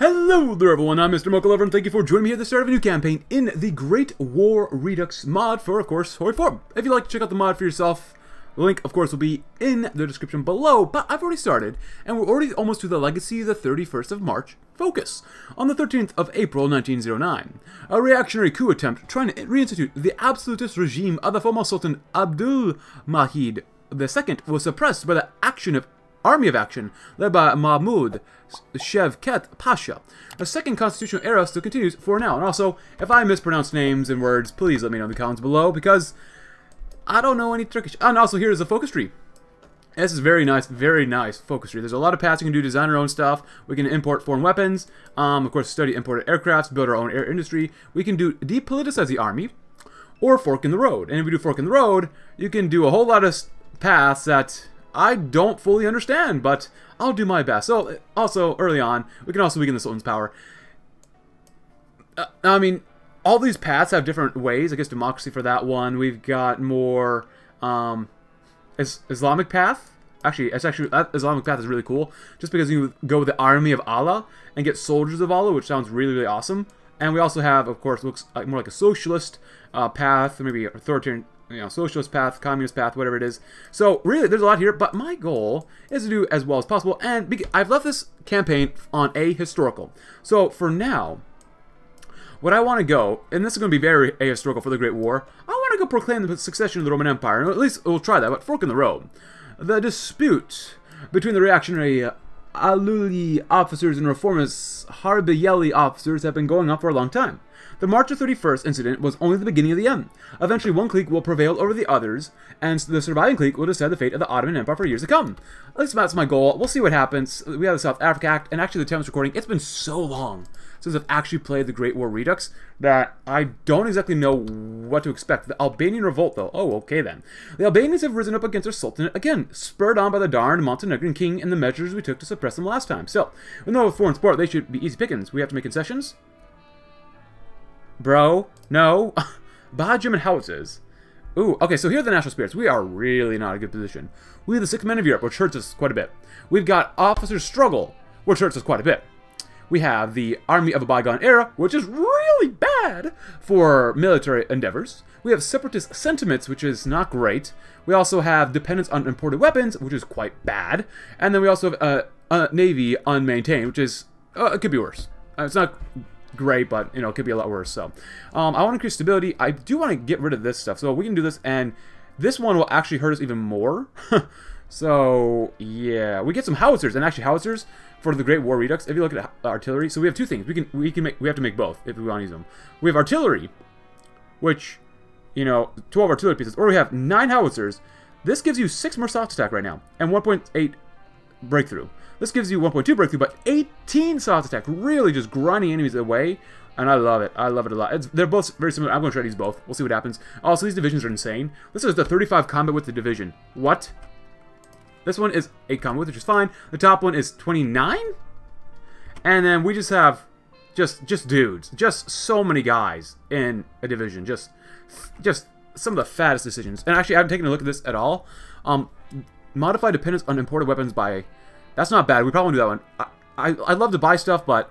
Hello there everyone, I'm Mr. Mochalover, and thank you for joining me at the start of a new campaign in the Great War Redux mod for, of course, Hori 4. If you'd like to check out the mod for yourself, the link, of course, will be in the description below, but I've already started, and we're already almost to the Legacy of the 31st of March focus. On the 13th of April 1909, a reactionary coup attempt trying to reinstitute the absolutist regime of the former Sultan Abdul Mahid II was suppressed by the Army of Action, led by Mahmud Shevket Pasha. The second constitutional era still continues for now. And also, if I mispronounce names and words, please let me know in the comments below, because I don't know any Turkish. And also, here's a focus tree. This is very nice focus tree. There's a lot of paths you can do, design our own stuff. We can import foreign weapons. Of course, study imported aircrafts, build our own air industry. We can do depoliticize the army, or fork in the road. And if we do fork in the road, you can do a whole lot of paths that I don't fully understand, but I'll do my best. So, also, early on, we can also weaken the Sultan's power. I mean, all these paths have different ways. I guess democracy for that one. We've got more Islamic path. Actually, that Islamic path is really cool, just because you go with the army of Allah and get soldiers of Allah, which sounds really awesome. And we also have, of course, looks like more like a socialist path, or maybe authoritarian, socialist path, communist path, whatever it is. So, really, there's a lot here, but my goal is to do as well as possible, and I've left this campaign on ahistorical. So, for now, what I want to go, and this is going to be very ahistorical for the Great War, I want to go proclaim the succession of the Roman Empire, and at least we'll try that, but fork in the road. The dispute between the reactionary Aluli officers and reformist Harbiyeli officers have been going on for a long time. The March of 31st incident was only the beginning of the end. Eventually, one clique will prevail over the others, and the surviving clique will decide the fate of the Ottoman Empire for years to come. At least that's my goal. We'll see what happens. We have the South Africa Act, and actually the time of this recording, it's been so long since I've actually played the Great War Redux that I don't exactly know what to expect. The Albanian revolt, though. Oh, okay then. The Albanians have risen up against their sultanate again, spurred on by the darned Montenegrin king and the measures we took to suppress them last time. So, with no foreign support, they should be easy pickings. We have to make concessions. Bro, no. Buy German howitzers. Ooh, okay, so here are the national spirits. We are really not in a good position. We have the 6 men of Europe, which hurts us quite a bit. We've got officers' struggle, which hurts us quite a bit. We have the army of a bygone era, which is really bad for military endeavors. We have separatist sentiments, which is not great. We also have dependence on imported weapons, which is quite bad. And then we also have a navy unmaintained, which is, it could be worse. It's not great, but, it could be a lot worse. So, I want to increase stability. I do want to get rid of this stuff, so we can do this, and this one will actually hurt us even more. So, yeah, we get some howitzers, and actually howitzers for the Great War Redux. If you look at artillery, so we have two things. We have to make both if we want to use them. We have artillery, which, 12 artillery pieces, or we have 9 howitzers. This gives you 6 more soft attack right now, and 1.8 breakthrough. This gives you 1.2 breakthrough, but 18 soft attack, really just grinding enemies away, and I love it. I love it a lot. They're both very similar. I'm going to try these both. We'll see what happens. Also, these divisions are insane. This is the 35 combat with the division. What? This one is 8 combat with, which is fine. The top one is 29? And then we just have just dudes. Just so many guys in a division. Just some of the fattest decisions. And actually, I haven't taken a look at this at all. Modify dependence on imported weapons by... That's not bad. We probably do that one. I'd love to buy stuff, but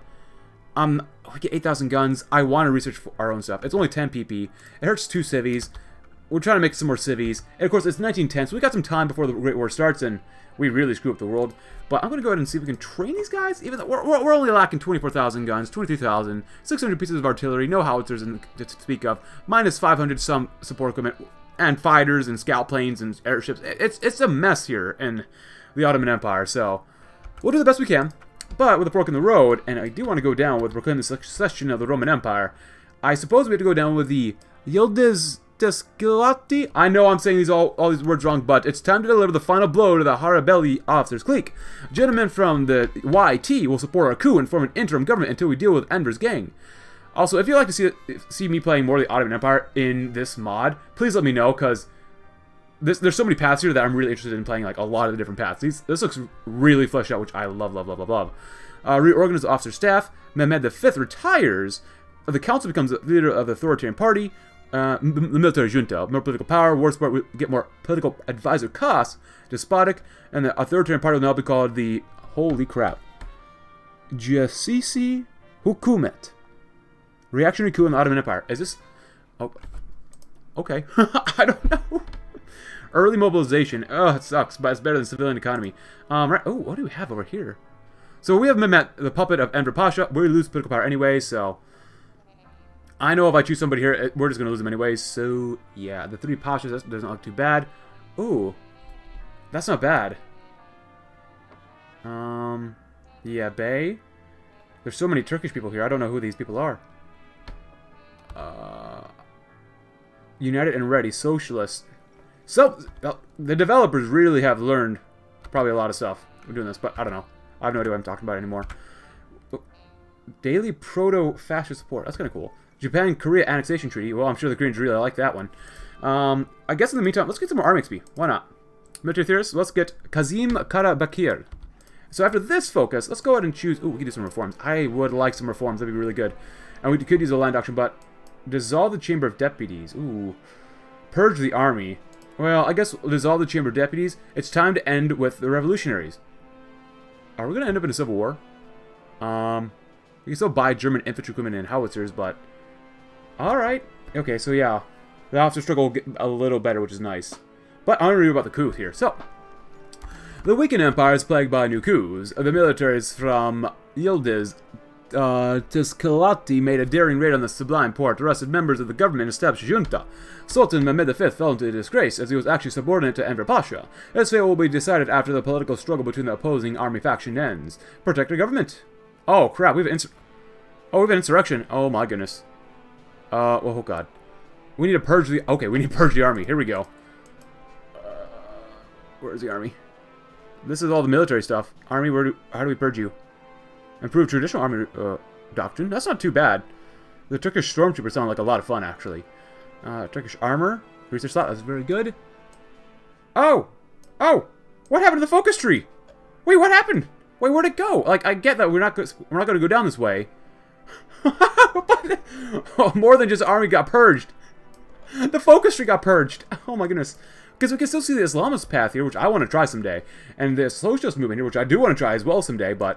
we get 8,000 guns. I want to research for our own stuff. It's only 10 PP. It hurts 2 civies. We're trying to make some more civies. And of course, it's 1910, so we got some time before the Great War starts, and we really screw up the world. But I'm going to go ahead and see if we can train these guys. Even though we're only lacking 24,000 guns, 23,000, 600 pieces of artillery, no howitzers to speak of, minus 500 some support equipment, and fighters and scout planes and airships. It's a mess here in the Ottoman Empire, so we'll do the best we can. But with a fork in the road, and I do want to go down with proclaiming the succession of the Roman Empire, I suppose we have to go down with the Yildiz Descilati. I know I'm saying all these words wrong, but it's time to deliver the final blow to the Harabelli officers' clique. Gentlemen from the YT will support our coup and form an interim government until we deal with Enver's gang. Also, if you'd like to see me playing more of the Ottoman Empire in this mod, please let me know, because there's so many paths here that I'm really interested in playing, like, a lot of the different paths. This looks really fleshed out, which I love. Reorganize the officer staff. Mehmed V retires. The council becomes the leader of the authoritarian party. The military junta, more political power. War support will get more political advisor costs. Despotic. And the authoritarian party will now be called the... Holy crap. Jasisi Hukumet. Reactionary coup in the Ottoman Empire. Is this... Oh, okay. I don't know. Early mobilization. Oh, it sucks, but it's better than civilian economy. Right. Oh, what do we have over here? So we have Mehmet, the puppet of Enver Pasha. We lose political power anyway, so... I know if I choose somebody here, we're just going to lose them anyway. So, yeah, the 3 Pashas, that doesn't look too bad. Ooh, that's not bad. Yeah, Bey. There's so many Turkish people here. I don't know who these people are. United and Ready, Socialists. So, the developers really have learned probably a lot of stuff. We're doing this, but I don't know. I have no idea what I'm talking about anymore. Daily Proto-Fascist Support. That's kind of cool. Japan-Korea Annexation Treaty. Well, I'm sure the Koreans really like that one. I guess in the meantime, let's get some more army XP. Why not? Military theorists, let's get Kazim Karabakir. So after this focus, let's go ahead and choose... Ooh, we can do some reforms. I would like some reforms. That'd be really good. And we could use a land auction, but... Dissolve the Chamber of Deputies. Ooh. Purge the army. Well, I guess we'll dissolve the Chamber of Deputies. It's time to end with the revolutionaries. Are we going to end up in a civil war? We can still buy German infantry equipment and howitzers, but... Alright. Okay, so yeah. The officer struggle will get a little better, which is nice. But I want to read about the coup here. So, the weakened empire is plagued by new coups. The militaries from Yildiz to Skalati made a daring raid on the Sublime Port, arrested members of the government and established a junta. Sultan Mehmed V fell into disgrace, as he was actually subordinate to Enver Pasha. His fate will be decided after the political struggle between the opposing army faction ends. Protect the government. Oh, crap. We have an insurrection. Oh, my goodness. Oh, God. We need to purge the... Okay, we need to purge the army. Here we go. Where's the army? This is all the military stuff. Army, how do we purge you? Improve traditional army doctrine. That's not too bad. The Turkish stormtroopers sound like a lot of fun, actually. Turkish armor. Research slot. That's very good. Oh! Oh! What happened to the focus tree? Wait, what happened? Wait, where'd it go? Like, I get that we're not going to go down this way. Oh, more than just army got purged. The focus tree got purged. Oh my goodness. Because we can still see the Islamist path here, which I want to try someday. And the socialist movement here, which I do want to try as well someday, but...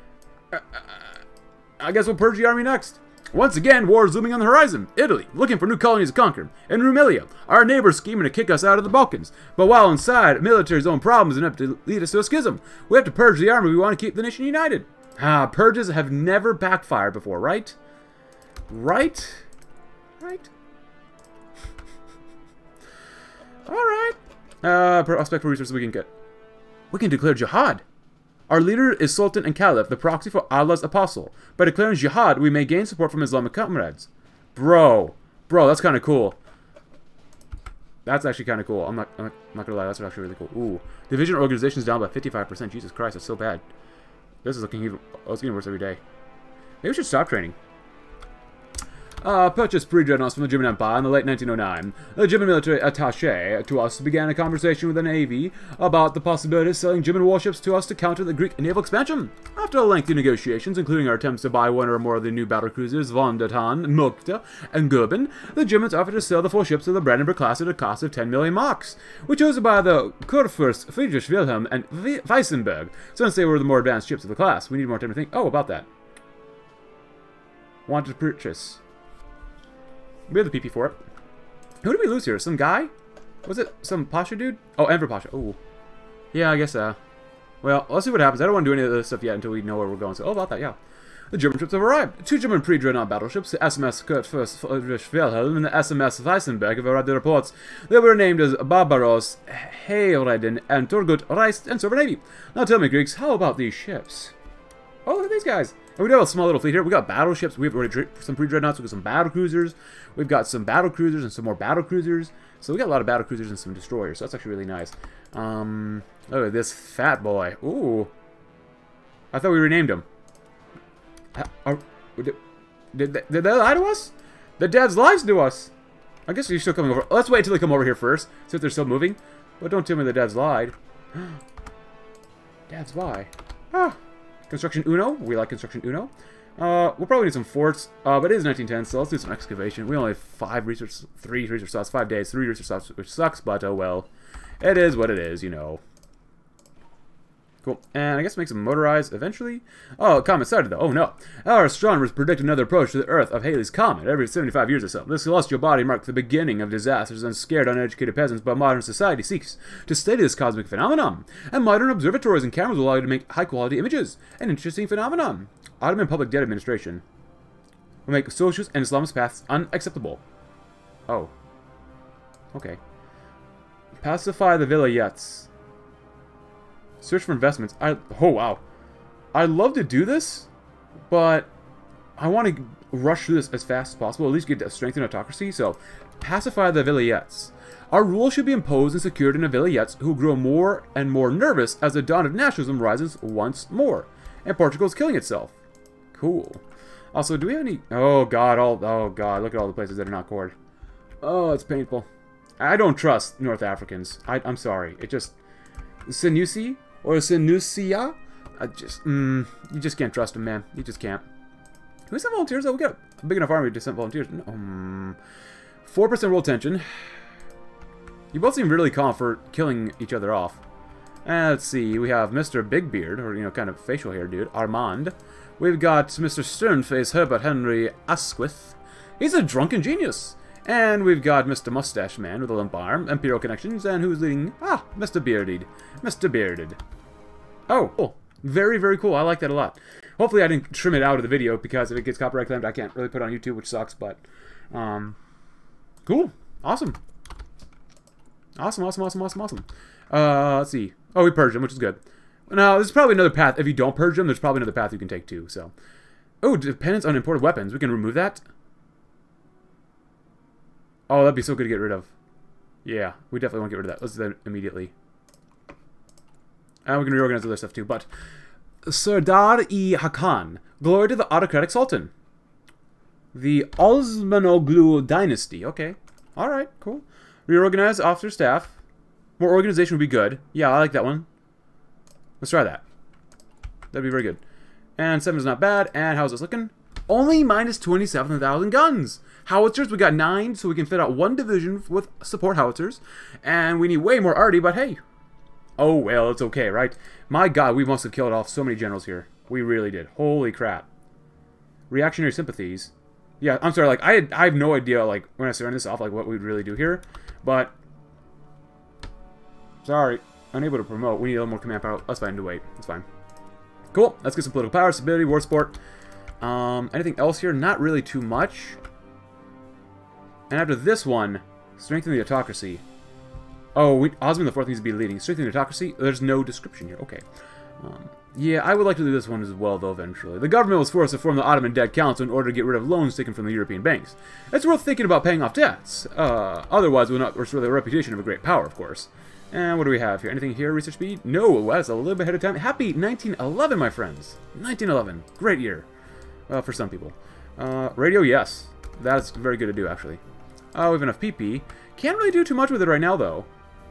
I guess we'll purge the army next. Once again, war is looming on the horizon. Italy, looking for new colonies to conquer. In Rumelia, our neighbors scheming to kick us out of the Balkans. But while inside, military's own problems enough to lead us to a schism. We have to purge the army. We want to keep the nation united. Purges have never backfired before, right? Right? Right? Alright. Prospect for resources we can get. We can declare jihad. Our leader is Sultan and Caliph, the proxy for Allah's apostle. By declaring jihad, we may gain support from Islamic comrades. Bro, that's kind of cool. That's actually kind of cool. I'm not gonna lie, that's actually really cool. Ooh, division organization is down by 55%. Jesus Christ, that's so bad. This is looking even... Oh, it's getting worse every day. Maybe we should stop training. Purchased pre-dreadnoughts from the German Empire in the late 1909. The German military attaché to us began a conversation with the Navy about the possibility of selling German warships to us to counter the Greek naval expansion. After lengthy negotiations, including our attempts to buy one or more of the new battlecruisers Von der Tann, Mukta, and Goeben, the Germans offered to sell the 4 ships of the Brandenburg class at a cost of 10 million marks. We chose to buy the Kurfürst Friedrich Wilhelm and Weissenberg, since they were the more advanced ships of the class. We need more time to think. Oh, about that. Wanted to purchase. We have the PP for it. Who did we lose here? Some guy? Was it some Pasha dude? Oh, Enver Pasha. Oh. Yeah, I guess, well, let's see what happens. I don't want to do any of this stuff yet until we know where we're going. So, oh, about that, yeah. The German ships have arrived. 2 German pre-dreadnought battleships, the SMS Kurfürst Friedrich Wilhelm and the SMS Weissenberg, have arrived at reports. They were named as Barbaros, Heyreden, and Turgut Reist, and serve our Navy. Now tell me, Greeks, how about these ships? Oh, look at these guys. And we do have a small little fleet here. We got battleships. We've already some pre-dreadnoughts. We've got some battle cruisers. We've got some battle cruisers and some more battle cruisers. So we got a lot of battle cruisers and some destroyers. So that's actually really nice. Look at this fat boy. Ooh. I thought we renamed him. Did they lie to us? The devs lies to us. I guess you're still coming over. Let's wait until they come over here first. See if they're still moving. But don't tell me the devs lied. Devs lie. Ah. Construction Uno. We like Construction Uno. We'll probably need some forts, but it is 1910, so let's do some excavation. We only have 3 research slots, 5 days, 3 research slots, which sucks, but oh well. It is what it is, you know. Cool. And I guess make some motorized eventually. Oh, comet sighted though. Oh no. Our astronomers predict another approach to the Earth of Halley's Comet every 75 years or so. This celestial body marks the beginning of disasters, and scared, uneducated peasants, but modern society seeks to study this cosmic phenomenon. And modern observatories and cameras will allow you to make high-quality images. An interesting phenomenon. Ottoman Public Debt Administration will make socialist and Islamist paths unacceptable. Oh. Okay. Pacify the villayettes. Search for investments. Oh, wow. I'd love to do this, but I want to rush through this as fast as possible, at least get a strength in autocracy. So, pacify the villayettes. Our rule should be imposed and secured in the villayettes, who grow more and more nervous as the dawn of nationalism rises once more. And Portugal is killing itself. Cool. Also, do we have any... Oh, God. Oh, God. Look at all the places that are not cored. Oh, it's painful. I don't trust North Africans. I'm sorry. It just... Senussi? Or Senussia? You just can't trust them, man. You just can't. Can we send volunteers? Oh, we got a big enough army to send volunteers. 4% roll tension. You both seem really calm for killing each other off. And let's see. We have Mr. Big Beard, or, you know, kind of facial hair dude, Armand. We've got Mr. Sternface Herbert Henry Asquith. He's a drunken genius. And we've got Mr. Mustache Man with a limp arm, Imperial connections, and who's leading? Ah, Mr. Bearded. Mr. Bearded. Oh, cool. Very, very cool. I like that a lot. Hopefully I didn't trim it out of the video, because if it gets copyright claimed, I can't really put it on YouTube, which sucks, but... Cool. Awesome. Awesome. Let's see. Oh, we purged them, which is good. Now, there's probably another path. If you don't purge them, there's probably another path you can take, too, so... Oh, dependence on imported weapons. We can remove that. Oh, that'd be so good to get rid of. Yeah, we definitely want to get rid of that. Let's do that immediately. And we can reorganize other stuff too. But Serdar-i-Hakan, glory to the autocratic sultan. The Osmanoglu dynasty. Okay. Alright, cool. Reorganize officer staff. More organization would be good. Yeah, I like that one. Let's try that. That'd be very good. And 7 is not bad. And how's this looking? Only minus 27,000 guns. Howitzers, we got 9, so we can fit out 1 division with support howitzers. And we need way more arty, but hey. Oh, well, it's okay, right? My god, we must have killed off so many generals here. We really did. Holy crap. Reactionary sympathies. Yeah, I'm sorry, like, I have no idea, like, when I started this off, like, what we'd really do here. But, sorry, unable to promote. We need a little more command power. That's fine to wait. It's fine. Cool. Let's get some political power, stability, war support. Anything else here? Not really too much. And after this one, strengthen the autocracy. Oh, Osman IV needs to be leading. Strengthen the autocracy? There's no description here. Okay. Yeah, I would like to do this one as well, though, eventually. The government was forced to form the Ottoman Debt Council in order to get rid of loans taken from the European banks. It's worth thinking about paying off debts. Otherwise, we'll not restore the reputation of a great power, of course. And what do we have here? Anything here? Research speed? No, that's a little bit ahead of time. Happy 1911, my friends. 1911. Great year. Well, for some people. Radio, yes. That's very good to do, actually. We have enough PP. Can't really do too much with it right now, though.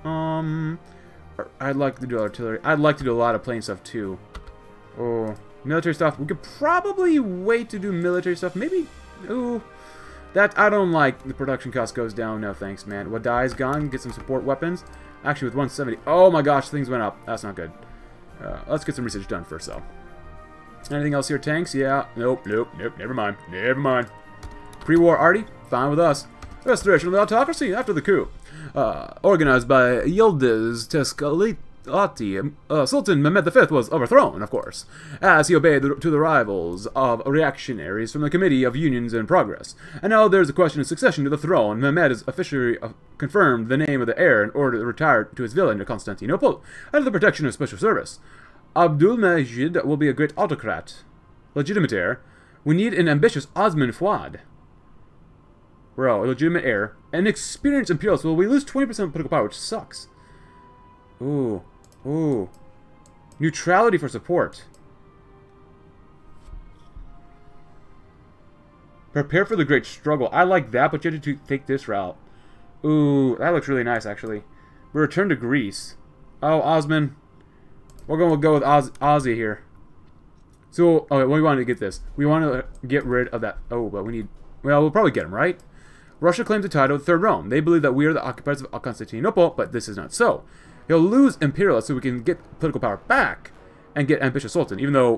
I'd like to do artillery. I'd like to do a lot of plane stuff, too. Oh, military stuff. We could probably wait to do military stuff. Maybe... Ooh. That, I don't like. The production cost goes down. No, thanks, man. Wadai's gone. Get some support weapons. Actually, with 170. Oh, my gosh. Things went up. That's not good. Let's get some research done first, though. Anything else here? Tanks? Yeah. Nope. Never mind. Pre-war arty? Fine with us. Restoration of the autocracy after the coup. Organized by Yildiz Tescalati, Sultan Mehmed V was overthrown, of course, as he obeyed to the rivals of reactionaries from the Committee of Unions in Progress. And now there's a question of succession to the throne. Mehmed has officially confirmed the name of the heir in order to retire to his villa in Constantinople, under the protection of special service. Abdulmajid will be a great autocrat. Legitimate heir. We need an ambitious Osman Fuad. Bro, a legitimate heir. An experienced imperialist. Well, we lose 20% political power, which sucks. Ooh. Neutrality for support. Prepare for the great struggle. I like that, but you have to take this route. Ooh, that looks really nice, actually. We return to Greece. Oh, Osman. We're going to go with Ozzy here. So, okay, we want to get this. We want to get rid of that. Oh, but we need... Well, we'll probably get him, right? Russia claims the title of Third Rome. They believe that we are the occupiers of Constantinople, but this is not so. He'll lose imperialists so we can get political power back. and get Ambitious Sultan, even though...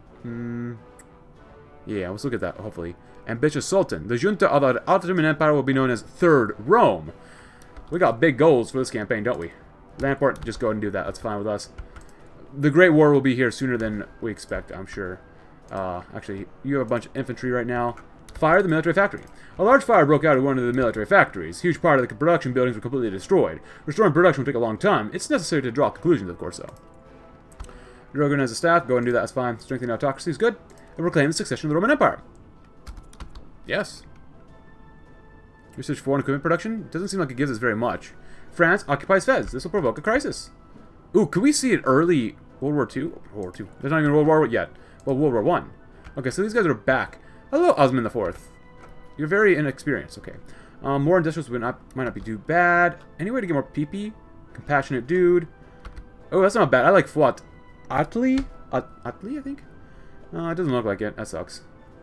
yeah, we'll still get that, hopefully. Ambitious Sultan. The junta of the Ottoman Empire will be known as Third Rome. We got big goals for this campaign, don't we? Lamport, just go ahead and do that. That's fine with us. The Great War will be here sooner than we expect, I'm sure. Actually, you have a bunch of infantry right now. Fire the military factory. A large fire broke out at one of the military factories. Huge part of the production buildings were completely destroyed. Restoring production will take a long time. It's necessary to draw conclusions, of course, though. Drogon has a staff. Go and do that. That's fine. Strengthening autocracy is good. And proclaim the succession of the Roman Empire. Yes. Research foreign equipment production. Doesn't seem like it gives us very much. France occupies Fez. This will provoke a crisis. Ooh, could we see it early World War II? World War II. There's not even World War yet. Well, World War I. Okay, so these guys are back. Hello, Osman IV. You're very inexperienced. Okay. More industrials might not be too bad. Any way to get more PP? Compassionate dude. Oh, that's not bad. I like Fuat. Atli? Atli, I think? It doesn't look like it. That sucks.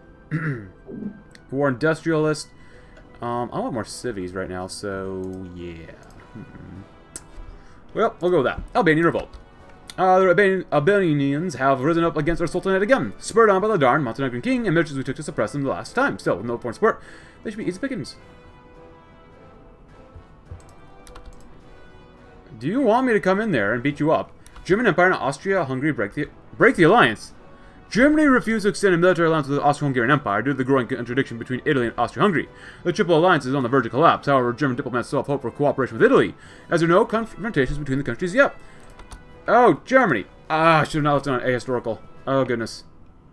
War industrialist. I want more civies right now, so yeah. Well, we'll go with that. Albanian revolt. The Albanians have risen up against our Sultanate again, spurred on by the darn Montenegrin king and measures we took to suppress them the last time. Still, with no foreign support, they should be easy pickings. Do you want me to come in there and beat you up? German Empire and Austria-Hungary break the alliance. Germany refused to extend a military alliance with the Austro-Hungarian Empire due to the growing contradiction between Italy and Austria-Hungary. The Triple Alliance is on the verge of collapse. However, German diplomats still have hope for cooperation with Italy, as there are no confrontations between the countries yet. Oh, Germany! Ah, I should have not left it on ahistorical. Oh, goodness.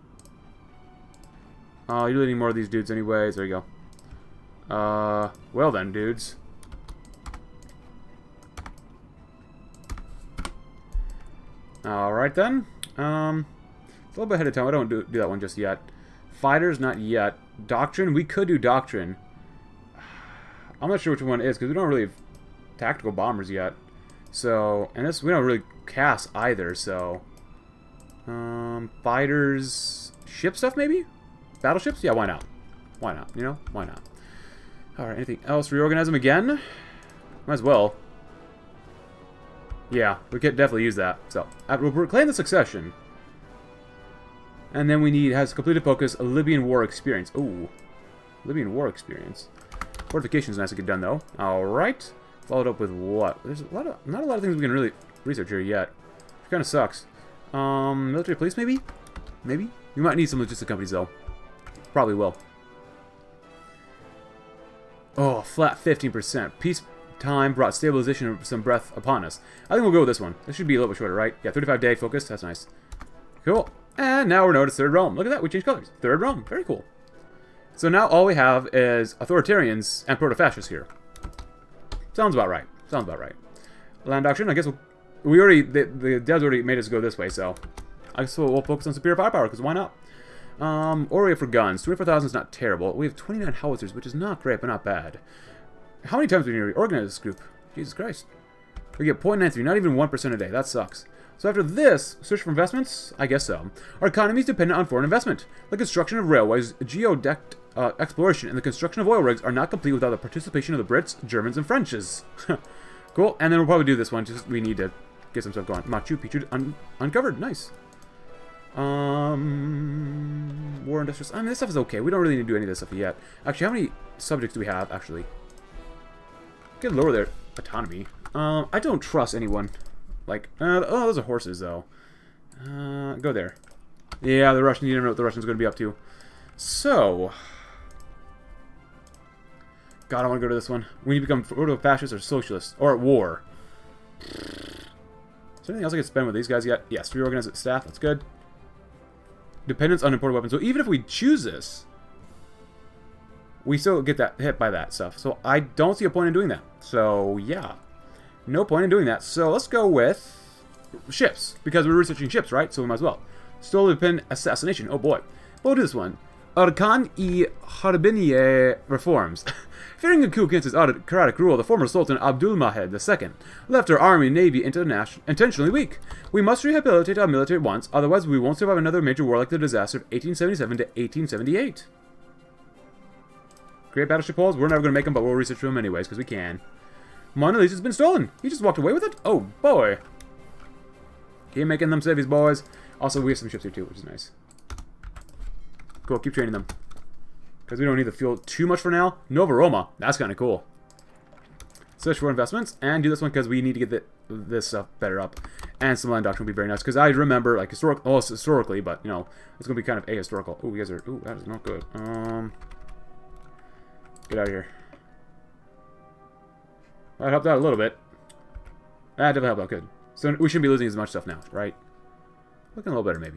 Oh, you're leading more of these dudes anyways. There you go. Well then, dudes. Alright then. It's a little bit ahead of time. I don't do that one just yet. Fighters, not yet. Doctrine, we could do Doctrine. I'm not sure which one it is, because we don't really have tactical bombers yet. So, and this, we don't really cast either, so... fighters... Ship stuff, maybe? Battleships? Yeah, why not? Why not? You know? Why not? Alright, anything else? Reorganize them again? Might as well. Yeah, we could definitely use that. So, we'll proclaim the succession. And then we need, has completed focus, a Libyan war experience. Ooh. Libyan war experience. Fortification's nice to get done, though. Alright. Followed up with what? There's a lot of, not a lot of things we can really research here yet. Which kind of sucks. Military police, maybe? Maybe? We might need some logistic companies, though. Probably will. Oh, flat 15%. Peacetime brought stabilization and some breath upon us. I think we'll go with this one. This should be a little bit shorter, right? Yeah, 35-day focus. That's nice. Cool. And now we're known as Third Rome. Look at that. We changed colors. Third Rome. Very cool. So now all we have is authoritarians and proto-fascists here. Sounds about right. Sounds about right. Land auction. I guess we already... The devs already made us go this way, so... I guess we'll focus on superior firepower, because why not? Area for guns. 24,000 is not terrible. We have 29 howitzers, which is not great, but not bad. How many times do we need to reorganize this group? Jesus Christ. We get 0.93, not even 1% a day. That sucks. So after this, search for investments? I guess so. Our economy is dependent on foreign investment. The construction of railways, geodeck exploration, and the construction of oil rigs are not complete without the participation of the Brits, Germans, and Frenches. Cool. And then we'll probably do this one. Just we need to get some stuff going. Machu Picchu uncovered. Nice. War industrials. I mean, this stuff is okay. We don't really need to do any of this stuff yet. Actually, how many subjects do we have, actually? Get lower their autonomy. I don't trust anyone. Like, oh, those are horses, though. Go there. Yeah, the Russians, you never know what the Russians are going to be up to. So... God, I want to go to this one. We need to become proto-fascist or socialist. Or at war. Is there anything else I can spend with these guys yet? Yes, reorganize the staff. That's good. Dependence on imported weapons. So even if we choose this, we still get that hit by that stuff. So I don't see a point in doing that. So, yeah. No point in doing that. So let's go with ships. Because we're researching ships, right? So we might as well. Stolen pin assassination. Oh boy. We'll do this one. Arkan-i Harbiniye reforms. Fearing a coup against his autocratic rule, the former Sultan Abdulmahed II left our army and navy intentionally weak. We must rehabilitate our military at once, otherwise we won't survive another major war like the disaster of 1877 to 1878. Great battleship hulls. We're never going to make them, but we'll research them anyways, because we can. Mona Lisa's been stolen. He just walked away with it? Oh, boy. Keep making them civies, boys. Also, we have some ships here too, which is nice. Cool, keep training them. Because we don't need the fuel too much for now. Nova Roma, that's kind of cool. Search for investments, and do this one because we need to get this stuff better up. And some land doctrine would be very nice, because I remember, like, historically, but, you know, it's going to be kind of ahistorical. Oh, you guys are, ooh, that is not good. Get out of here. That helped out a little bit. That definitely helped out good. So we shouldn't be losing as much stuff now, right? Looking a little better, maybe.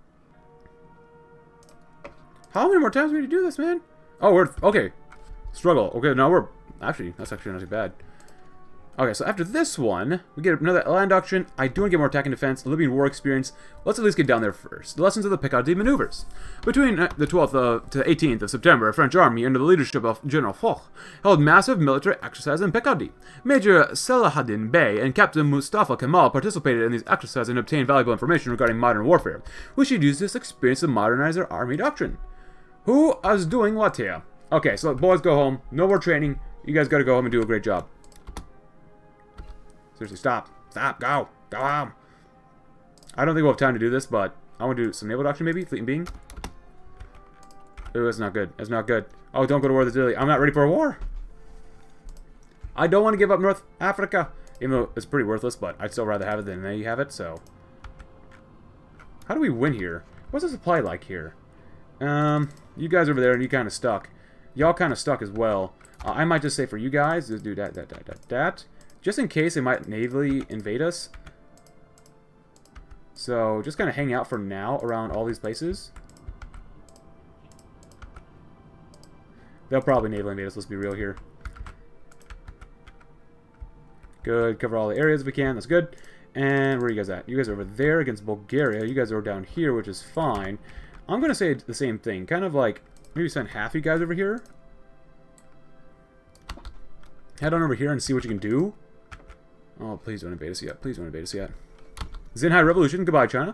How many more times do we need to do this, man? Oh, we're... Okay. Struggle. Okay, now we're... Actually, that's actually not too bad. Okay, so after this one, we get another land auction. I do want to get more attack and defense, Libyan war experience. Let's at least get down there first. The lessons of the Picardy maneuvers. Between the 12th to 18th of September, a French army under the leadership of General Foch held massive military exercises in Picardy. Major Salahaddin Bey and Captain Mustafa Kemal participated in these exercises and obtained valuable information regarding modern warfare. We should use this experience to modernize our army doctrine. Who is doing what here? Okay, so boys, go home. No more training. You guys gotta go home and do a great job. Seriously, stop. Stop. Go. Go home. I don't think we'll have time to do this, but I want to do some naval doctrine, maybe? Fleet and being? Ooh, that's not good. That's not good. Oh, don't go to war with Italy. I'm not ready for a war. I don't want to give up North Africa. Even though it's pretty worthless, but I'd still rather have it than they have it, so... How do we win here? What's the supply like here? You guys over there, and you kind of stuck. Y'all kind of stuck as well. I might just say for you guys, just do that. Just in case they might navally invade us. So, just kind of hang out for now around all these places. They'll probably naval invade us, let's be real here. Good, cover all the areas if we can, that's good. And where are you guys at? You guys are over there against Bulgaria. You guys are down here, which is fine. I'm going to say the same thing. Kind of like, maybe send half you guys over here. Head on over here and see what you can do. Oh, please don't invade us yet. Please don't invade us yet. Xinhai Revolution. Goodbye, China.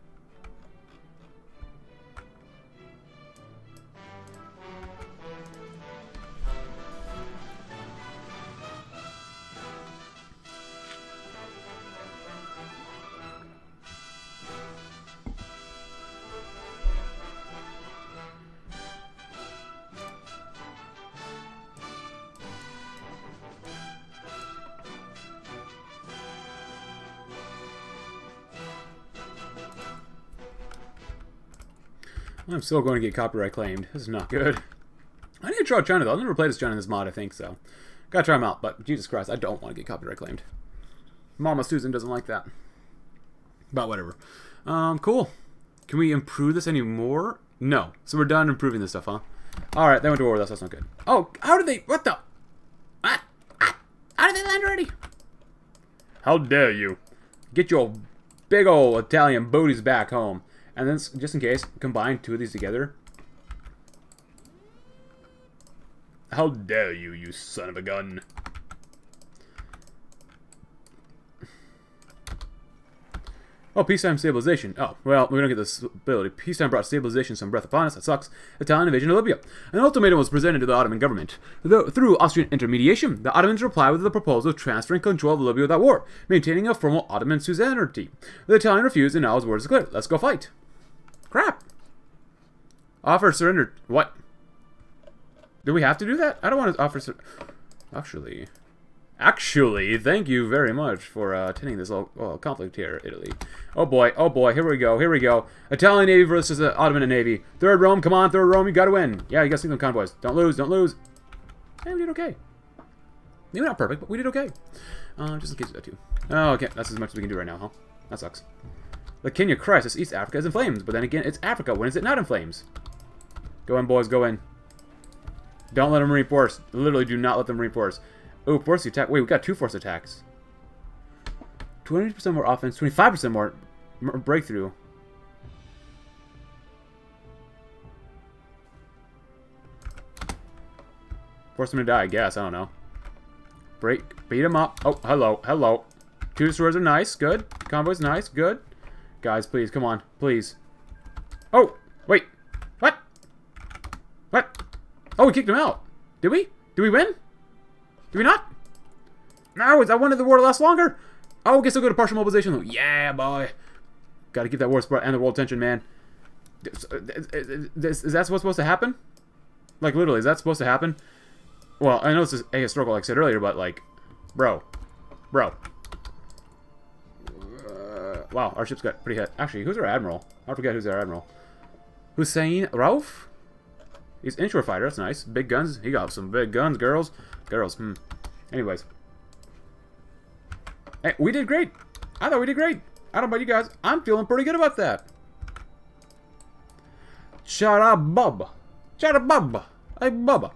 I'm still going to get copyright claimed. This is not good. I need to try China, though. I've never played as China in this mod, I think, so. Gotta try them out, but Jesus Christ, I don't want to get copyright claimed. Mama Susan doesn't like that. But whatever. Cool. Can we improve this anymore? No. So we're done improving this stuff, huh? Alright, they went to war with us. That's not good. Oh, how did they... What the... What? How did they land already? How dare you? Get your big old Italian booties back home. And then, just in case, combine two of these together. How dare you, you son of a gun. Oh, peacetime stabilization. Oh, well, we don't get this ability. Peacetime brought stabilization some breath upon us. That sucks. Italian invasion of Libya. An ultimatum was presented to the Ottoman government. Through Austrian intermediation, the Ottomans replied with the proposal of transferring control of Libya without war, maintaining a formal Ottoman suzerainty. The Italian refused, and now his word is clear. Let's go fight. Crap. Offer surrender. What? Do we have to do that? I don't want to offer Actually, thank you very much for attending this little conflict here, Italy. Oh boy, here we go. Italian Navy versus the Ottoman Navy. Third Rome, come on, Third Rome, you gotta win. Yeah, you gotta sink them convoys. Don't lose. Hey, we did okay. Maybe not perfect, but we did okay. Just in case of that too. Oh, okay, that's as much as we can do right now, huh? That sucks. The Kenya crisis, East Africa is in flames, but then again, it's Africa. When is it not in flames? Go in, boys, go in. Don't let them reinforce. Literally, do not let them reinforce. Oh, force attack. Wait, we got 2 force attacks. 20% more offense, 25% more breakthrough. Force them to die, I guess. I don't know. Beat them up. Oh, hello. 2 destroyers are nice. Good. Convoy's nice. Good. Guys, please, come on. Please. Oh, wait. What? Oh, we kicked him out. Did we? Did we win? Did we not? No, I wanted the war to last longer. Oh, I guess I'll go to partial mobilization. Yeah, boy. Gotta keep that war support and the world tension, man. Is that what's supposed to happen? Like, literally, is that supposed to happen? Well, I know this is ahistorical, like I said earlier, but, like, bro. Wow, our ship's got pretty hit. Actually, who's our admiral? I forget who's our admiral. Hussein Rauf? He's inshore fighter, that's nice. Big guns. He got some big guns, girls. Anyways. Hey, we did great. I thought we did great. I don't know about you guys. I'm feeling pretty good about that. Charabub. Charabub. Hey, Bubba.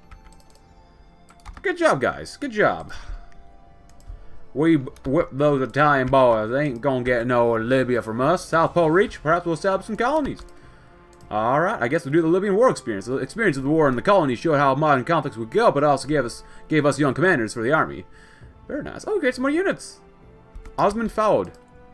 Good job, guys. Good job. We whipped those Italian boys. They ain't gonna get no Libya from us. South Pole reach. Perhaps we'll establish some colonies. Alright, I guess we'll do the Libyan war experience. The experience of the war in the colonies showed how modern conflicts would go, but also gave us young commanders for the army. Very nice. Oh, great, some more units. Osman Fowd.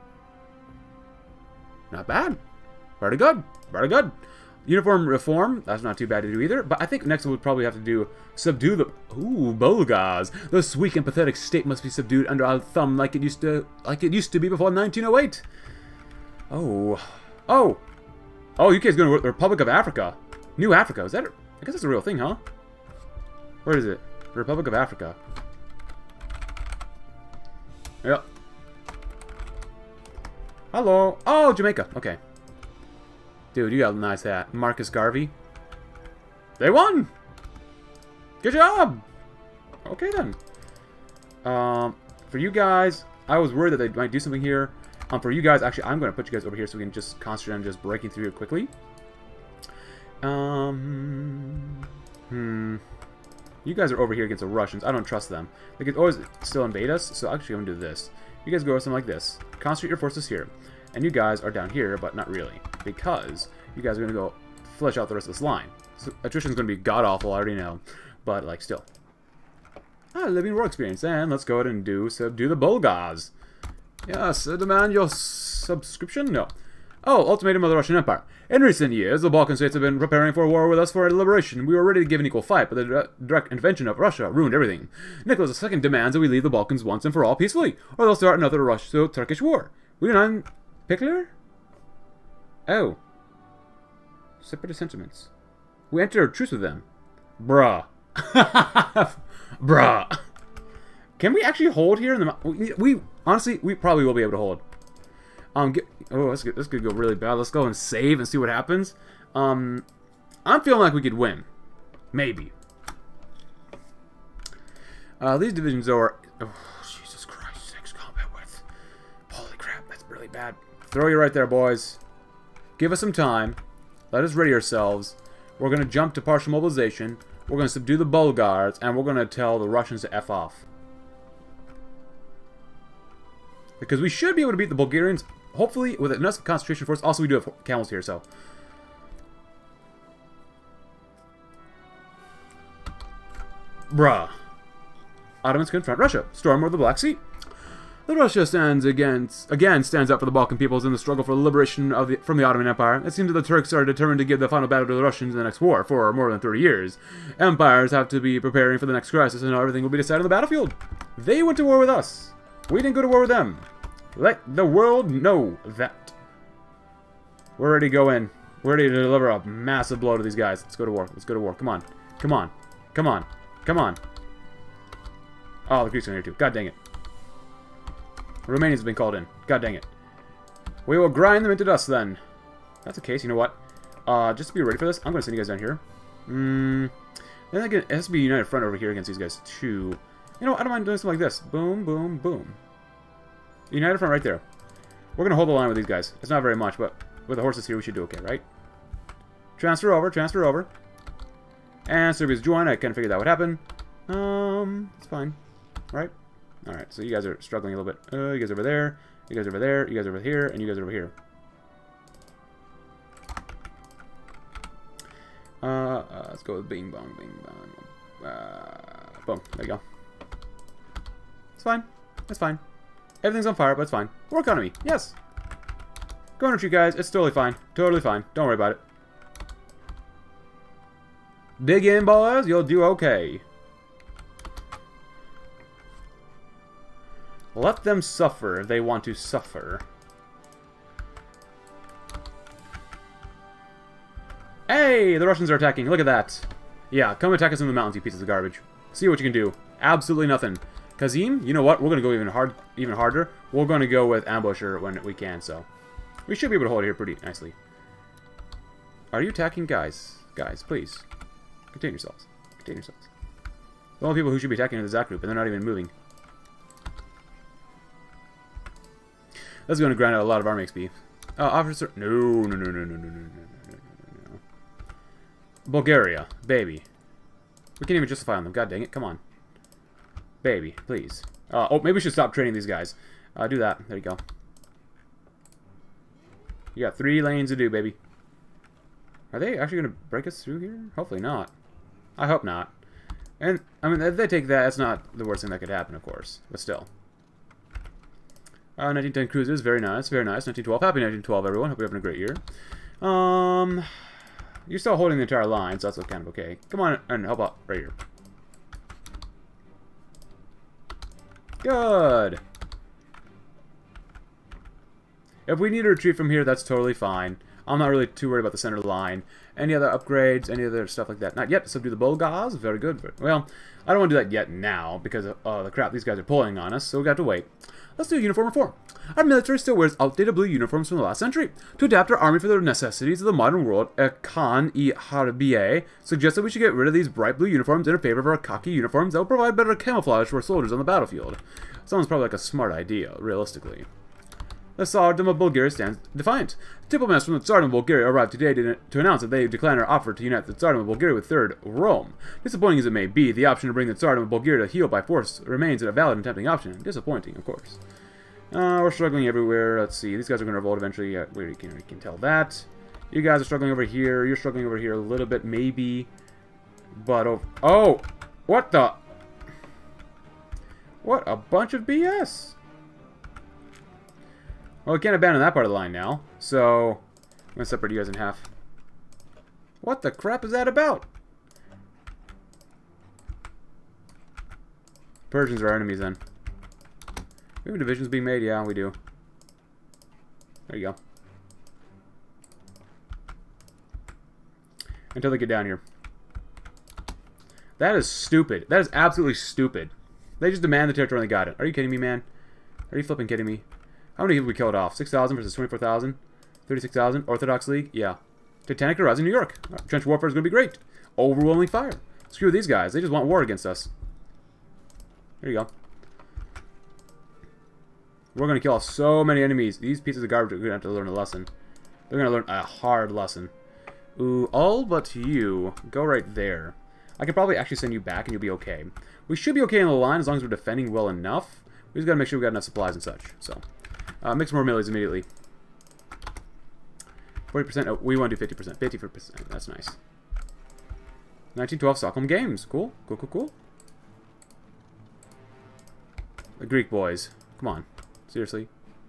Not bad. Very good. Very good. Uniform reform. That's not too bad to do either. But I think next we'll probably have to do subdue the... Ooh, Bulgars. This weak and pathetic state must be subdued under our thumb like it used to be before 1908. Oh. Oh. Oh, UK's going to the Republic of Africa. New Africa. Is that... I guess that's a real thing, huh? Where is it? The Republic of Africa. Yep. Hello. Oh, Jamaica. Okay. Dude, you got a nice hat. Marcus Garvey. They won! Good job! Okay, then. For you guys, I was worried that they might do something here. For you guys, actually, I'm going to put you guys over here so we can just concentrate on just breaking through it quickly. You guys are over here against the Russians. I don't trust them. They could always still invade us, so actually I'm going to do this. You guys go with something like this. Concentrate your forces here. And you guys are down here, but not really. Because you guys are going to go flesh out the rest of this line. So attrition's going to be god-awful, I already know. But, like, still. Living war experience. And let's go ahead and subdue the Bulgars. Yes, demand your subscription? No. Oh, ultimatum of the Russian Empire. In recent years, the Balkan states have been preparing for a war with us for liberation. We were ready to give an equal fight, but the direct intervention of Russia ruined everything. Nicholas II demands that we leave the Balkans once and for all peacefully, or they'll start another Russo-Turkish war. We do not... Pickler? Oh. Separatist sentiments. We entered a truce with them. Bruh. Bruh. Can we actually hold here in the... We honestly, we probably will be able to hold. Oh, this could go really bad. Let's go and save and see what happens. I'm feeling like we could win. Maybe. These divisions are... Oh, Jesus Christ. 6 combat width. Holy crap, that's really bad. Throw you right there, boys. Give us some time. Let us ready ourselves. We're going to jump to partial mobilization. We're going to subdue the Bulgars. And we're going to tell the Russians to F off. Because we should be able to beat the Bulgarians, hopefully, with enough concentration force. Also, we do have camels here, so... Bruh. Ottomans confront Russia. Storm over the Black Sea. The Russia again stands up for the Balkan peoples in the struggle for the liberation from the Ottoman Empire. It seems that the Turks are determined to give the final battle to the Russians in the next war for more than 30 years. Empires have to be preparing for the next crisis, and everything will be decided on the battlefield. They went to war with us. We didn't go to war with them. Let the world know that. We're ready to go in. We're ready to deliver a massive blow to these guys. Let's go to war. Let's go to war. Come on. Come on. Come on. Come on. Oh, the Greeks are here too. God dang it. Romanians have been called in. God dang it. We will grind them into dust then. That's the case. You know what? Just to be ready for this, I'm going to send you guys down here. Then again, it has to be a united front over here against these guys too. You know, I don't mind doing something like this. Boom, boom, boom. United front right there. We're going to hold the line with these guys. It's not very much, but with the horses here, we should do okay, right? Transfer over, transfer over. And Serbia's join. I kind of figured that would happen. It's fine. Right? Alright, so you guys are struggling a little bit. You guys over there. You guys over there. You guys over here. And you guys over here. Let's go with bing bong, bing bong. Boom. There you go. It's fine. It's fine. Everything's on fire, but it's fine. War economy. Yes. Go on, you guys. It's totally fine. Totally fine. Don't worry about it. Dig in, boys. You'll do okay. Let them suffer if they want to suffer. Hey, the Russians are attacking. Look at that. Yeah, come attack us in the mountains, you pieces of garbage. See what you can do. Absolutely nothing. Kazim, you know what? We're going to go even harder. We're going to go with Ambusher when we can, so. We should be able to hold it here pretty nicely. Are you attacking? Guys, please. Contain yourselves. Contain yourselves. The only people who should be attacking are the Zach group, and they're not even moving. That's going to grind out a lot of army XP. Officer... No. Bulgaria. Baby. We can't even justify on them. God dang it. Come on. Baby, please. Oh, maybe we should stop training these guys. Do that. There you go. You got 3 lanes to do, baby. Are they actually going to break us through here? Hopefully not. I hope not. And, I mean, if they take that, it's not the worst thing that could happen, of course. But still. 1910 cruisers. Very nice. Very nice. 1912. Happy 1912, everyone. Hope you're having a great year. You're still holding the entire line, so that's kind of okay. Come on and help out right here. Good. If we need to retreat from here, that's totally fine. I'm not really too worried about the center line. Any other upgrades, any other stuff like that? Not yet. Subdue the Bulgars. Very good. Well, I don't want to do that yet now because of the crap these guys are pulling on us, so we got to wait. Let's do uniform reform. Our military still wears outdated blue uniforms from the last century. To adapt our army for the necessities of the modern world, Khan-i-Harbiye suggests that we should get rid of these bright blue uniforms in favor of our khaki uniforms that will provide better camouflage for soldiers on the battlefield. Sounds probably like a smart idea, realistically. The Tsardom of Bulgaria stands defiant. Diplomats from the Tsardom of Bulgaria arrived today to announce that they declined our offer to unite the Tsardom of Bulgaria with Third Rome. Disappointing as it may be, the option to bring the Tsardom of Bulgaria to heel by force remains a valid and tempting option. Disappointing, of course. We're struggling everywhere. Let's see. These guys are going to revolt eventually. We can tell that. You guys are struggling over here. You're struggling over here a little bit, maybe. But over... Oh! What the... What a bunch of BS! Well, we can't abandon that part of the line now, so I'm going to separate you guys in half. What the crap is that about? Persians are our enemies, then. We have divisions being made? Yeah, we do. There you go. Until they get down here. That is stupid. That is absolutely stupid. They just demand the territory and they got it. Are you kidding me, man? Are you flipping kidding me? How many have we killed off? 6,000 versus 24,000? 36,000? Orthodox League? Yeah. Titanic Horizon, New York. Trench warfare is going to be great. Overwhelming fire. Screw these guys. They just want war against us. There you go. We're going to kill off so many enemies. These pieces of garbage are going to have to learn a lesson. They're going to learn a hard lesson. Ooh, all but you. Go right there. I could probably actually send you back and you'll be okay. We should be okay in the line as long as we're defending well enough. We just got to make sure we got enough supplies and such. So, mix more millies immediately. 40%. Oh, we want to do 50%. 50%. That's nice. 1912 Stockholm Games. Cool. Cool, cool, cool. The Greek boys. Come on. Seriously.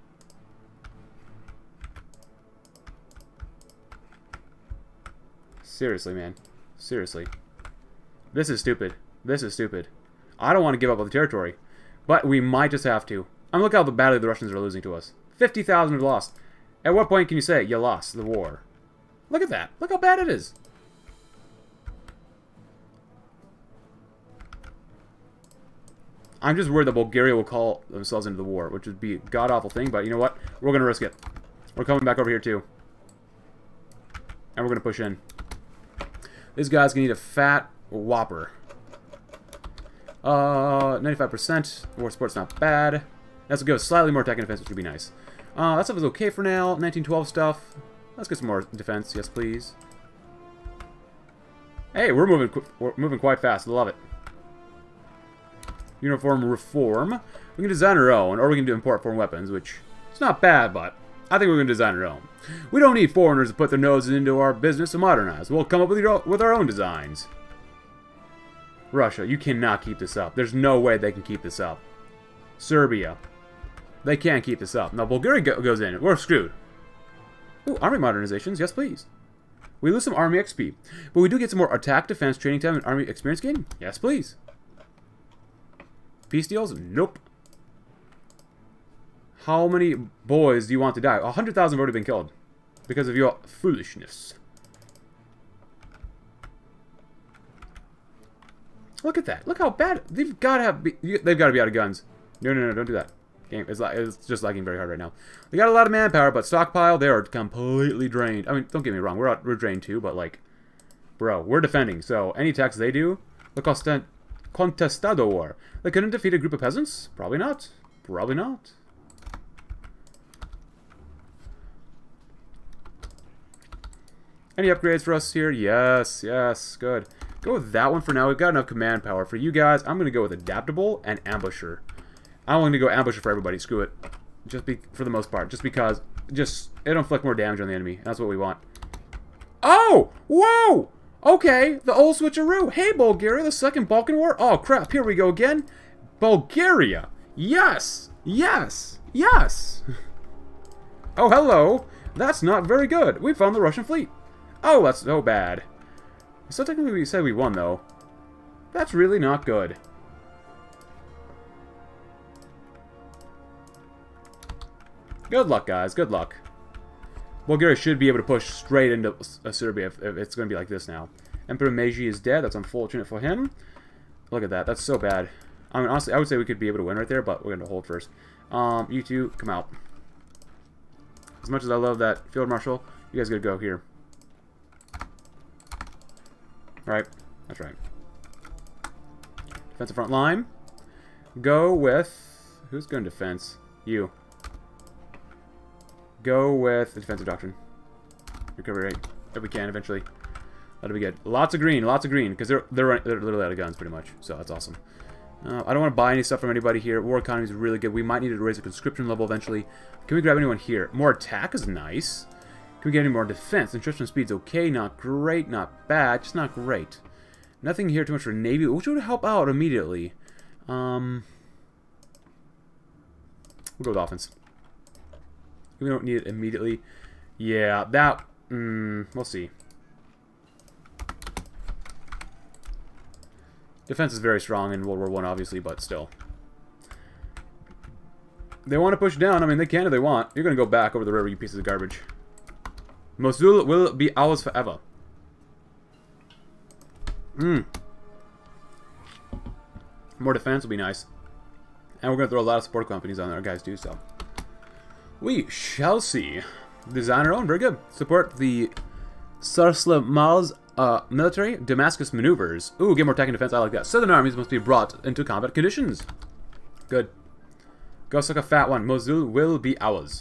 Seriously, man. Seriously. This is stupid. This is stupid. I don't want to give up all the territory. But we might just have to. I mean, look how badly the Russians are losing to us. 50,000 have lost. At what point can you say you lost the war? Look at that. Look how bad it is. I'm just worried that Bulgaria will call themselves into the war, which would be a god-awful thing, but you know what? We're going to risk it. We're coming back over here, too. And we're going to push in. This guy's going to need a fat whopper. 95%. War support's not bad. That's will give us slightly more attack and defense, which would be nice. That stuff is okay for now. 1912 stuff. Let's get some more defense. Yes, please. Hey, we're moving quite fast. I love it. Uniform reform. We can design our own, or we can do import foreign weapons, which is not bad, but I think we're going to design our own. We don't need foreigners to put their noses into our business to modernize. We'll come up with our own designs. Russia, you cannot keep this up. There's no way they can keep this up. Serbia. They can't keep this up. Now, Bulgaria goes in. We're screwed. Ooh, army modernizations. Yes, please. We lose some army XP, but we do get some more attack, defense, training time, and army experience gain. Yes, please. Peace deals? Nope. How many boys do you want to die? 100,000 have already been killed because of your foolishness. Look at that. Look how bad. They've got to have... They've got to be out of guns. No, no, no, don't do that. Game it's just lagging very hard right now. They got a lot of manpower, but stockpile, they are completely drained. I mean, don't get me wrong. We're drained too, but like... Bro, we're defending, so any attacks they do... The Contestador. They couldn't defeat a group of peasants? Probably not. Probably not. Any upgrades for us here? Yes, yes, good. Go with that one for now. We've got enough command power. For you guys, I'm going to go with Adaptable and Ambusher. I'm going to go Ambusher for everybody. Screw it. For the most part. Just because, it'll inflict more damage on the enemy. That's what we want. Oh! Whoa! Okay, the old switcheroo. Hey, Bulgaria, the Second Balkan War. Oh, crap. Here we go again. Bulgaria. Yes! Yes! Yes! Oh, hello. That's not very good. We found the Russian fleet. Oh, that's so bad. So technically we said we won, though. That's really not good. Good luck, guys. Good luck. Bulgaria should be able to push straight into Serbia if it's going to be like this now. Emperor Meiji is dead. That's unfortunate for him. Look at that. That's so bad. I mean, honestly, I would say we could be able to win right there, but we're going to hold first. You two, come out. As much as I love that Field Marshal, you guys got to go here. Right, that's right. Defensive front line. Go with... Who's going defense? You. Go with the defensive doctrine. Recovery rate. If we can, eventually. That'll be good. Lots of green, because they're literally out of guns, pretty much. So that's awesome. I don't want to buy any stuff from anybody here. War economy is really good. We might need to raise the conscription level eventually. Can we grab anyone here? More attack is nice. Can we get any more defense? Attrition speed's okay, not great, not bad, just not great. Nothing here too much for Navy, which would help out immediately. We'll go with offense. We don't need it immediately. Yeah, that... we'll see. Defense is very strong in World War I, obviously, but still. They want to push down. I mean, they can if they want. You're going to go back over the river, you pieces of garbage. Mosul will be ours forever. More defense will be nice. And we're going to throw a lot of support companies on our guys, too, so. We shall see. Design our own, very good. Support the Sarsla-Mal's military Damascus maneuvers. Ooh, get more attack and defense, I like that. Southern armies must be brought into combat conditions. Good. Go suck a fat one. Mosul will be ours.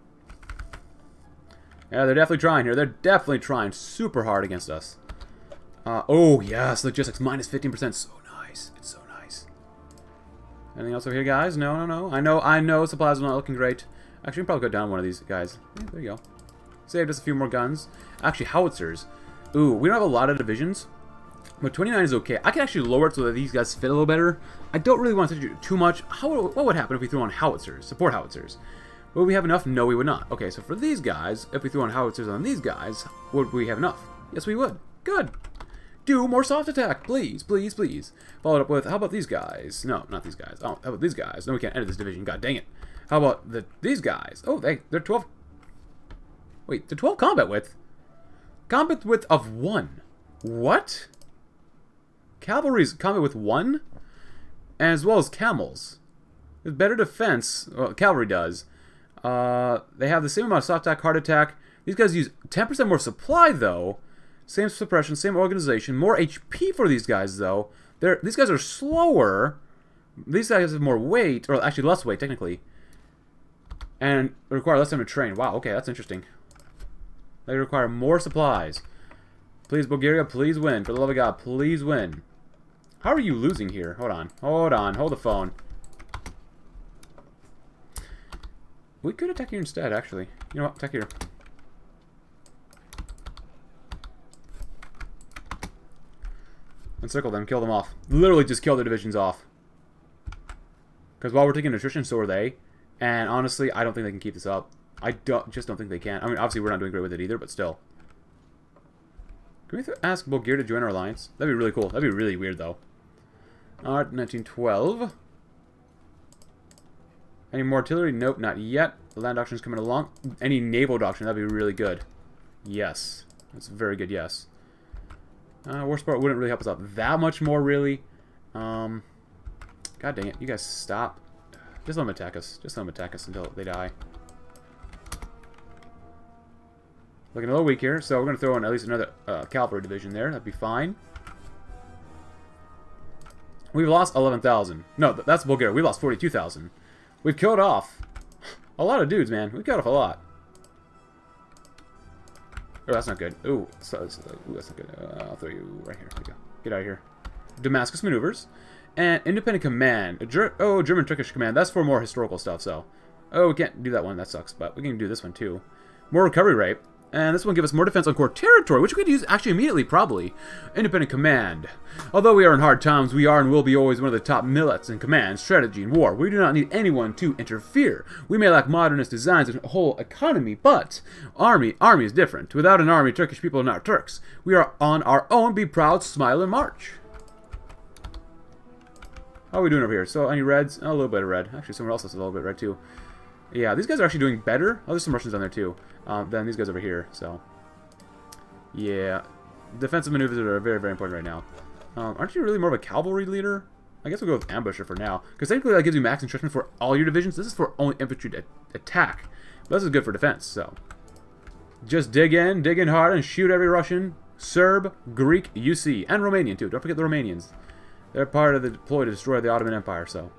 Yeah, they're definitely trying here. They're definitely trying super hard against us. Oh, yes, logistics, minus 15%. So nice. It's so nice. Anything else over here, guys? No, no, no. I know supplies are not looking great. Actually, we can probably go down one of these guys. Yeah, there you go. Saved us a few more guns. Actually, howitzers. Ooh, we don't have a lot of divisions, but 29 is okay. I can actually lower it so that these guys fit a little better. I don't really want to do too much. What would happen if we threw on howitzers, support howitzers? Would we have enough? No, we would not. Okay, so for these guys, if we threw on howitzers on these guys, would we have enough? Yes, we would. Good. Do more soft attack, please, please, please. Followed up with, how about these guys? No, not these guys. Oh, how about these guys? No, we can't enter this division. God dang it. How about these guys? Oh, they're 12. Wait, they're 12 combat width. Combat width of 1. What? Cavalry's combat width 1? As well as camels. With better defense, well, cavalry does. They have the same amount of soft attack, hard attack. These guys use 10% more supply, though. Same suppression, same organization. More HP for these guys, though. These guys are slower. These guys have more weight, or actually less weight, technically. And require less time to train. Wow, okay, that's interesting. They require more supplies. Please, Bulgaria, please win. For the love of God, please win. How are you losing here? Hold on. Hold on. Hold the phone. We could attack here instead, actually. You know what? Attack here. Encircle them. Kill them off. Literally just kill their divisions off. Because while we're taking attrition, so are they. And honestly, I don't think they can keep this up. I just don't think they can. I mean, obviously, we're not doing great with it either, but still. Can we ask Bulgaria to join our alliance? That'd be really cool. That'd be really weird, though. Alright, 1912. Any more artillery? Nope, not yet. The land doctrine's coming along. Any naval doctrine? That'd be really good. Yes. That's a very good yes. War support wouldn't really help us out that much more, really. God dang it. You guys stop. Just let them attack us. Just let them attack us until they die. Looking a little weak here, so we're going to throw in at least another cavalry division there. That'd be fine. We've lost 11,000. No, that's Bulgaria. We lost 42,000. We've killed off a lot of dudes, man. We've killed off a lot. Oh, that's not good. Ooh, that's not good. I'll throw you right here. There you go. Get out of here. Damascus maneuvers. And independent command. German-Turkish command. That's for more historical stuff, so. Oh, we can't do that one. That sucks. But we can do this one, too. More recovery rate. And this one gives us more defense on core territory, which we could use actually immediately, probably. Independent command. Although we are in hard times, we are and will be always one of the top millets in command, strategy, and war. We do not need anyone to interfere. We may lack modernist designs and whole economy, but army is different. Without an army, Turkish people are not Turks. We are on our own. Be proud, smile, and march. How are we doing over here? So, any reds? Oh, a little bit of red. Actually, somewhere else has a little bit of red, too. Yeah, these guys are actually doing better. Oh, there's some Russians down there, too. Than these guys over here, so. Yeah. Defensive maneuvers are very, very important right now. Aren't you really more of a cavalry leader? I guess we'll go with ambusher for now. Because technically that gives you max entrenchment for all your divisions. This is for only infantry to attack. But this is good for defense, so. Just dig in hard, and shoot every Russian, Serb, Greek, you see. And Romanian, too. Don't forget the Romanians. They're part of the deploy to destroy the Ottoman Empire, so.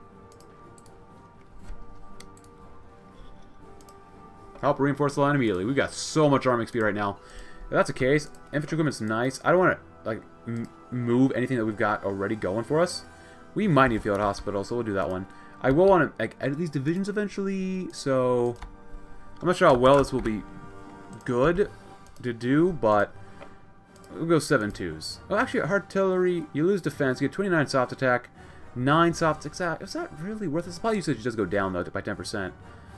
Help reinforce the line immediately. We've got so much arming speed right now. If that's the case, infantry equipment's nice. I don't want to, like, move anything that we've got already going for us. We might need a field hospital, so we'll do that one. I will want to, like, edit these divisions eventually, so. I'm not sure how well this will be good to do, but we'll go 7-2s. Oh, actually, artillery, you lose defense. You get 29 soft attack, 9 soft attack. Is that really worth it? Supply usage does go down, though, by 10%.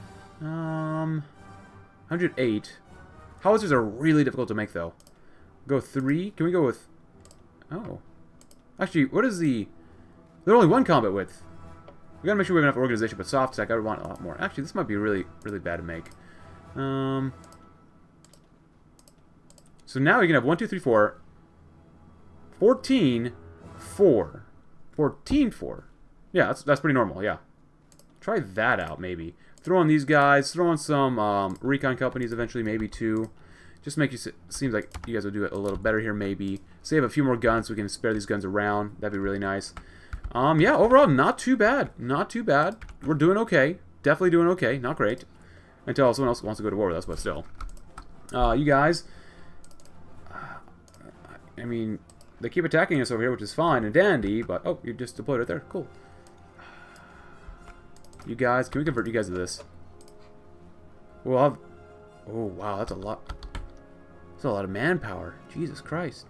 108. Howitzers are really difficult to make, though. Go 3. Can we go with... Oh. Actually, what is the... There's only 1 combat width. We gotta make sure we have enough organization, but soft attack, I would want a lot more. Actually, this might be really, really bad to make. So now you can have 1, 2, 3, 4. 14, 4. 14, 4. Yeah, that's pretty normal, yeah. Try that out, maybe. Throw on these guys. Throw on some recon companies eventually, maybe 2. Just make you seems like you guys will do it a little better here, maybe. Save a few more guns so we can spare these guns around. That'd be really nice. Yeah, overall, not too bad. Not too bad. We're doing okay. Definitely doing okay. Not great. Until someone else wants to go to war with us, but still. You guys... I mean, they keep attacking us over here, which is fine and dandy, but... Oh, you just deployed right there. Cool. You guys, can we convert you guys to this? Well, I've... Oh, wow, that's a lot. That's a lot of manpower. Jesus Christ.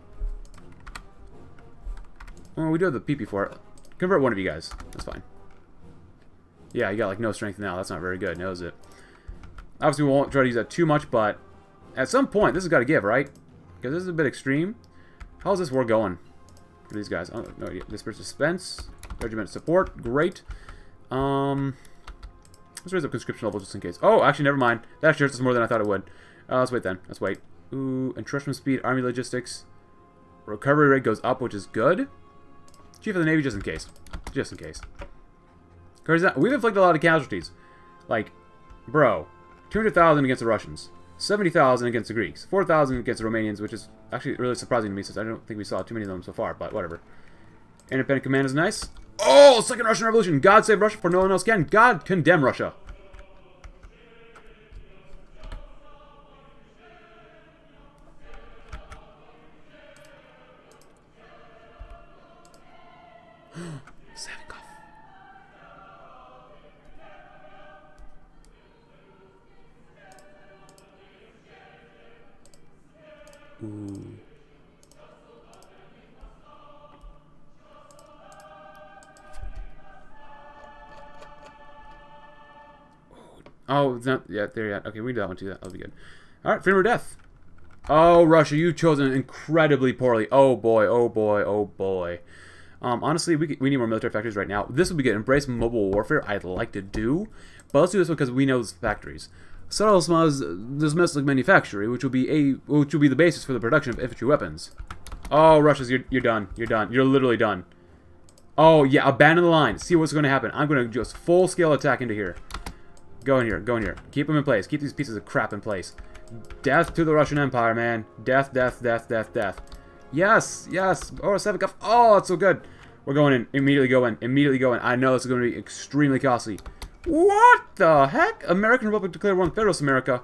Well, we do have the PP for it. Convert one of you guys. That's fine. Yeah, you got, like, no strength now. That's not very good, knows it. Obviously, we won't try to use that too much, but... At some point, this has got to give, right? Because this is a bit extreme. How's this war going for these guys? Oh, no, disperse suspense. Regiment support. Great. Let's raise up conscription level just in case. Oh, actually, never mind. That actually hurts us more than I thought it would. Let's wait then. Let's wait. Ooh, entrenchment speed, army logistics. Recovery rate goes up, which is good. Chief of the Navy, just in case. Just in case. We've inflicted a lot of casualties. Like, bro, 200,000 against the Russians. 70,000 against the Greeks. 4,000 against the Romanians, which is actually really surprising to me since I don't think we saw too many of them so far, but whatever. Independent command is nice. Oh, second Russian Revolution. God save Russia, for no one else can. God condemn Russia. Savinkov. Ooh. Oh, it's not yet there yet. Okay, we can do that one too. That'll be good. Alright, freedom or death. Oh, Russia, you've chosen incredibly poorly. Oh boy, oh boy, oh boy. Honestly, we need more military factories right now. This would be good. Embrace mobile warfare. I'd like to do, but let's do this one because we know those factories. Subtle smells domestic manufacturing, which will be the basis for the production of infantry weapons. Oh, Russia's you're done. You're done. You're literally done. Oh, yeah, abandon the line. See what's going to happen. I'm going to just full-scale attack into here. Go in here, go in here. Keep them in place. Keep these pieces of crap in place. Death to the Russian Empire, man. Death, death, death, death, death. Yes, yes. Oh, 7 cuff. Oh, that's so good. We're going in. Immediately go in. Immediately go in. I know this is going to be extremely costly. What the heck? American Republic declared war on Federalist America.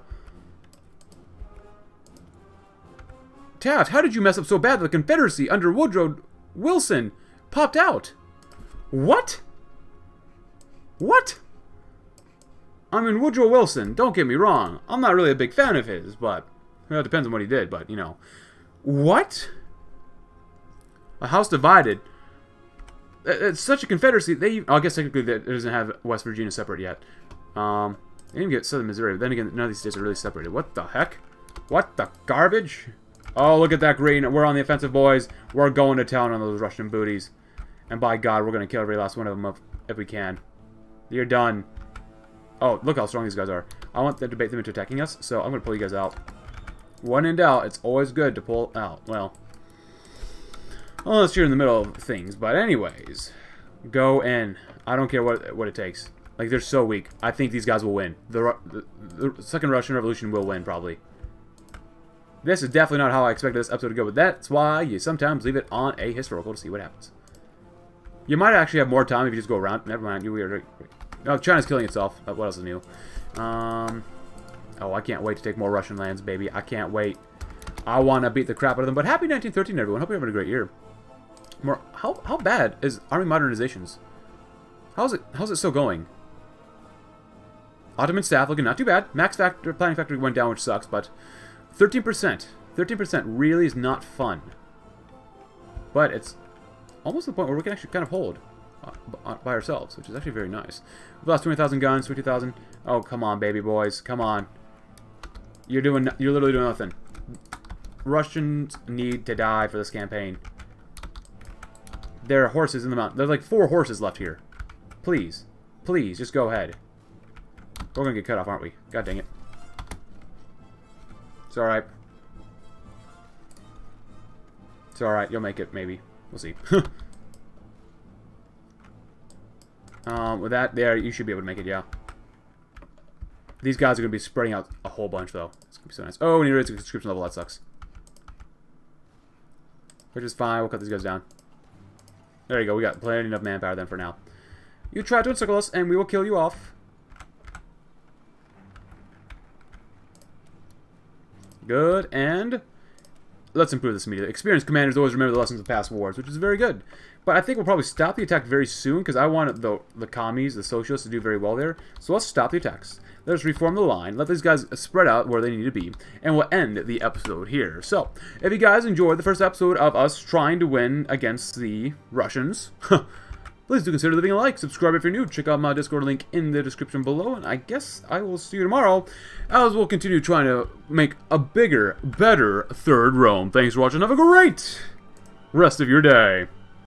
Taft, how did you mess up so bad that the Confederacy under Woodrow Wilson popped out? What? What? I mean, Woodrow Wilson, don't get me wrong. I'm not really a big fan of his, but... Well, it depends on what he did, but, you know. What? A house divided. It's such a confederacy. I guess technically it doesn't have West Virginia separate yet. They didn't even get Southern Missouri. But then again, none of these states are really separated. What the heck? What the garbage? Oh, look at that green. We're on the offensive, boys. We're going to town on those Russian booties. And by God, we're going to kill every last one of them if we can. You're done. Oh, look how strong these guys are. I want them to bait them into attacking us, so I'm going to pull you guys out. When in doubt, it's always good to pull out. Well, unless you're in the middle of things. But anyways, go in. I don't care what it takes. Like, they're so weak. I think these guys will win. The Second Russian Revolution will win, probably. This is definitely not how I expected this episode to go, but that's why you sometimes leave it on a historical to see what happens. You might actually have more time if you just go around. Never mind. No, China's killing itself. What else is new? Oh, I can't wait to take more Russian lands, baby. I can't wait. I want to beat the crap out of them. But happy 1913, everyone. Hope you're having a great year. How bad is army modernizations? How's it still going? Ottoman staff looking not too bad. Max planning factor went down, which sucks, but 13%. 13% really is not fun. But it's almost to the point where we can actually kind of hold by ourselves, which is actually very nice. We've lost 20,000 guns, 50,000. Oh, come on, baby boys. Come on. You're literally doing nothing. Russians need to die for this campaign. There are horses in the mountain. There's like 4 horses left here. Please. Please, just go ahead. We're gonna get cut off, aren't we? God dang it. It's alright. It's alright. You'll make it, maybe. We'll see. With that there, you should be able to make it, yeah. These guys are going to be spreading out a whole bunch, though. It's going to be so nice. Oh, we need to raise the conscription level. That sucks. Which is fine. We'll cut these guys down. There you go. We got plenty of manpower then for now. You try to encircle us, and we will kill you off. Good, and let's improve this immediately. Experienced commanders always remember the lessons of past wars, which is very good. But I think we'll probably stop the attack very soon, because I want the commies, the socialists, to do very well there. So let's stop the attacks. Let's reform the line, let these guys spread out where they need to be, and we'll end the episode here. So, if you guys enjoyed the first episode of us trying to win against the Russians, please do consider leaving a like, subscribe if you're new, check out my Discord link in the description below, and I guess I will see you tomorrow as we'll continue trying to make a bigger, better Third Rome. Thanks for watching, have a great rest of your day.